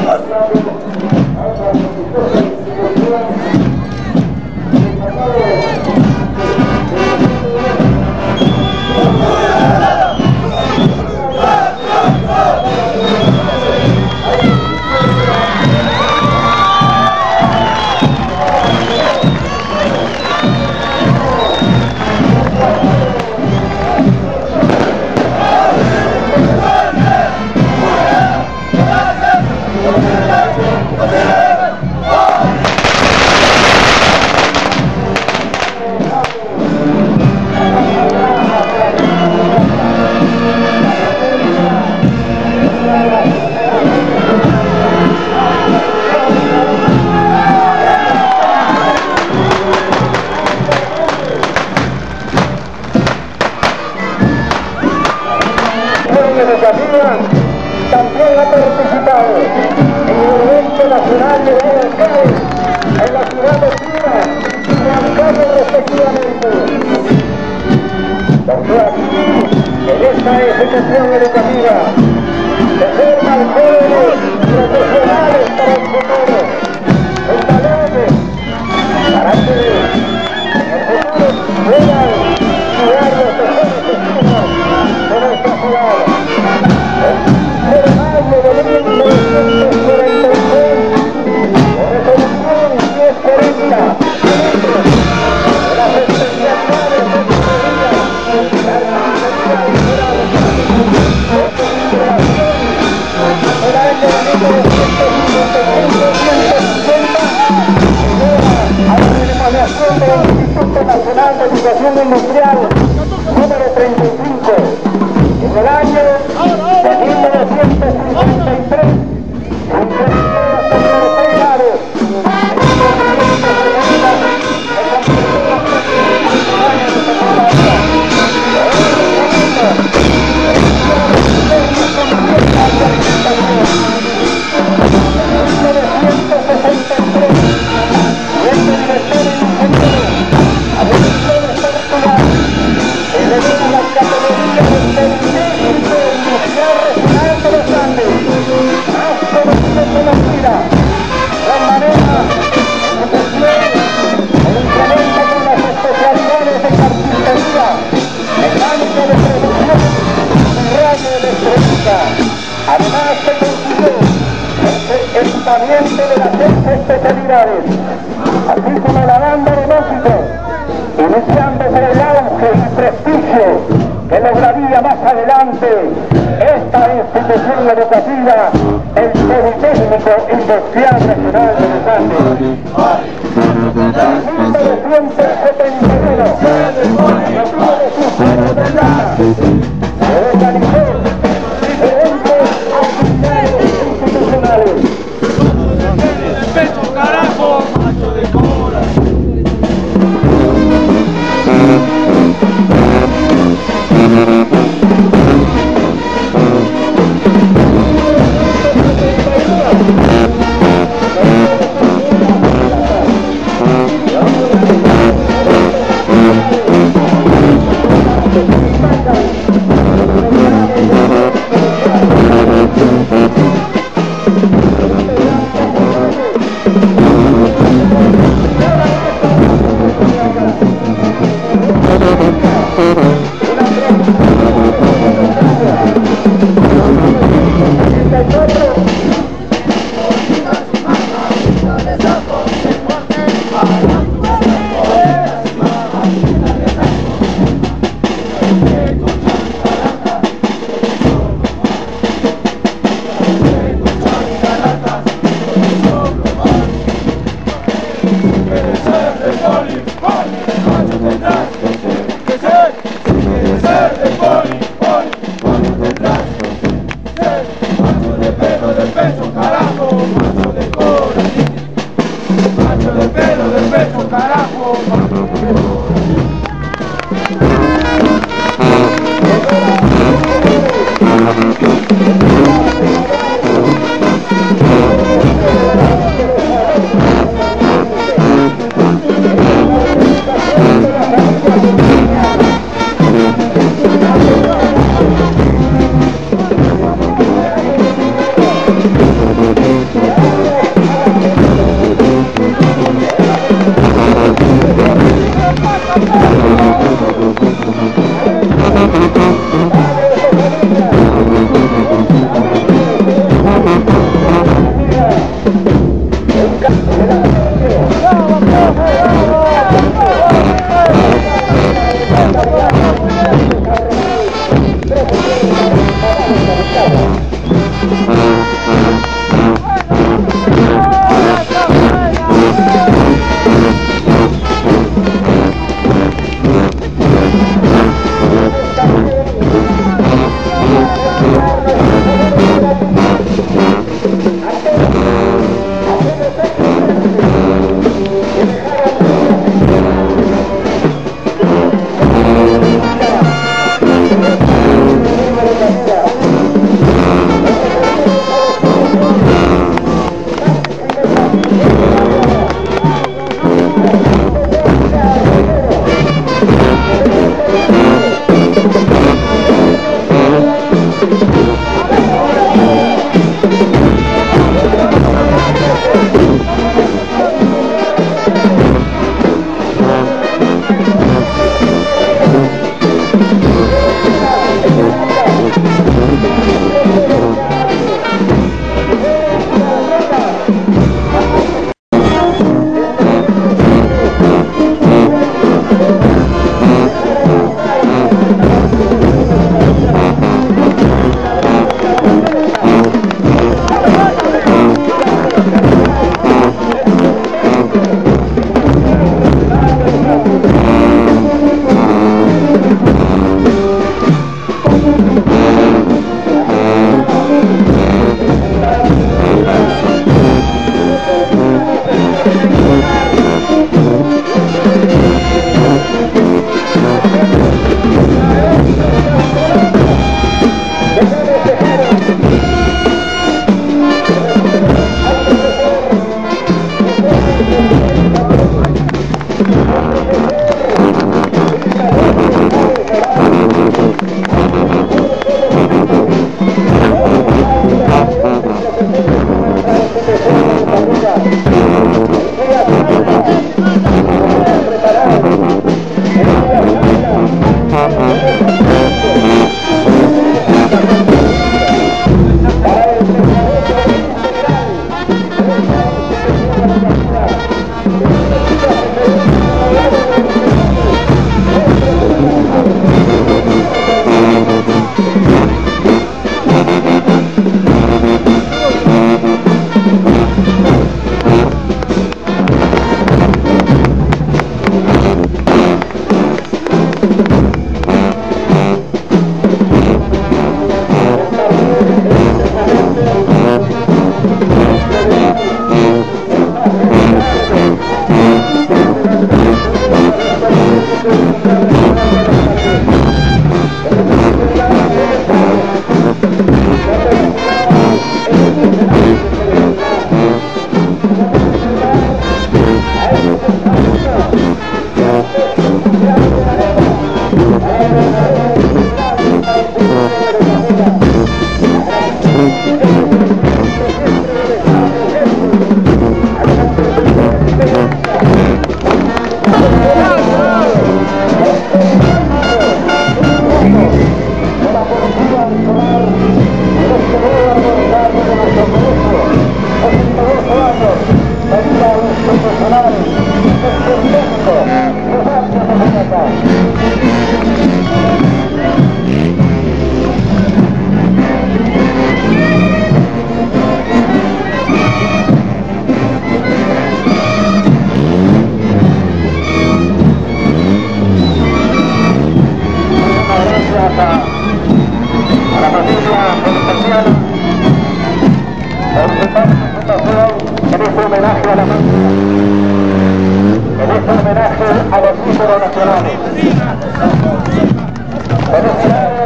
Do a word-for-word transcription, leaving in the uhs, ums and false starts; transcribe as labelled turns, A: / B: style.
A: También ha participado en el evento nacional de Guadalajara, en la ciudad de China y San Carlos respectivamente. Porque aquí, en esta institución educativa, se forman jóvenes profesionales para el futuro, los valores para que en el futuro puedan cuidar los mejores destinos de nuestra ciudad. El mayo de mil novecientos cuarenta y seis, la resolución diez cuarenta de las especialidades de ingeniería, la arquitectura y el año de mil novecientos cincuenta y cinco a la remodelación del Instituto Nacional de Educación Industrial número treinta y cinco. En el año de mil novecientos cincuenta y tres, entre todas las universidades, en mil novecientos setenta, se completó la próxima año de secundaria. Además se consiguió el equipamiento de las seis especialidades, así como la banda de músicos, iniciándose el auge y prestigio que lograría más adelante esta institución educativa, el Politécnico Industrial Nacional de los Andes. En mil novecientos setenta y uno, motivo de sus años de plata, se organizó diferentes actividades institucionales.
B: ¡Respeto, carajo! ¡Macho de cola!
A: homenaje a la máquina, en este homenaje a los íconos nacionales. Felicidades.